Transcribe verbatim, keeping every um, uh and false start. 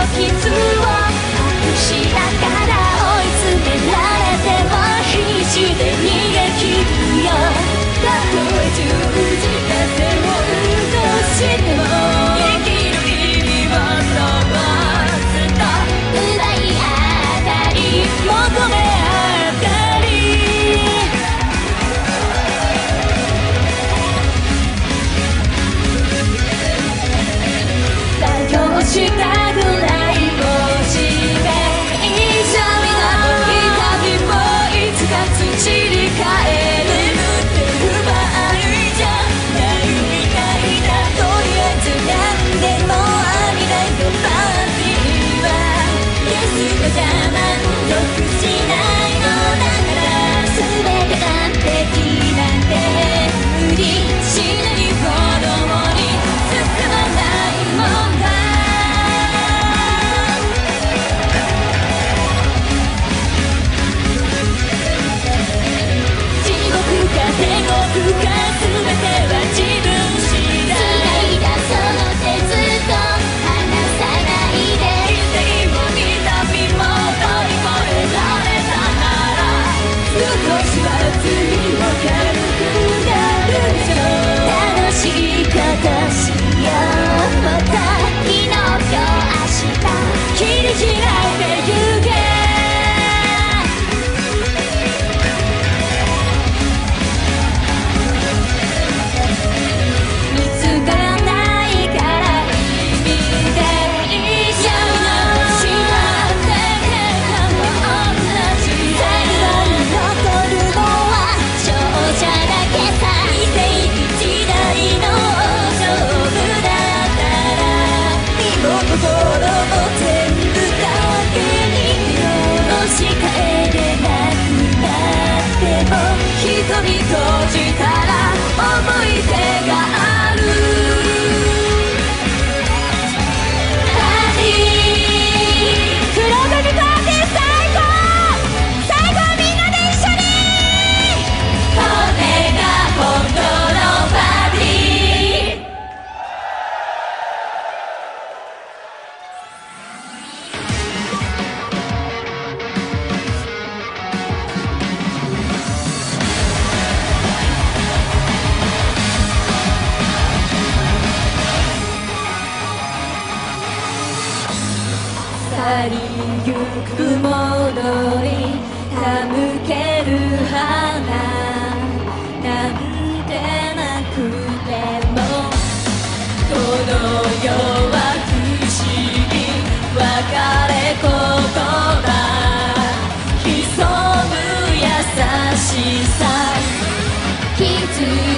傷を隠しながら追い詰められても必死で逃げ切るよ。たとえ十字架線を動かしても生きる意味はそうずっと奪い合ったり求め合ったり妥協したぐらいもしめ以上の痛みもいつか土に帰る。眠ってる場合じゃないみたいだ。とりあえずなんでもありだよパーティーは。ゲストじゃ満足しないのだから全て完璧なんて無理しないほどに進まないもんだ。地獄か天国か全ては自分次第。繋いだその手ずっと離さないで。痛いも痛みも乗り越えられたなら少しは次は軽くなるでしょう。楽しいことしよう。また昨日今日明日切り開いてゆけ。見つからないから意味で一緒のしまってけたも同じ。最後に残るのは勝者だけさ。見ていく時代の勝負だったら身も心も全部だけにもし帰れなくなっても瞳閉じたら思い出がある。パーティー黒髪パーティー最高。最後はみんなで一緒にこれが本当のパーティー。去りゆくものに手向ける花なんてなくてもこの世は不思議別れ言葉潜む優しさ気づ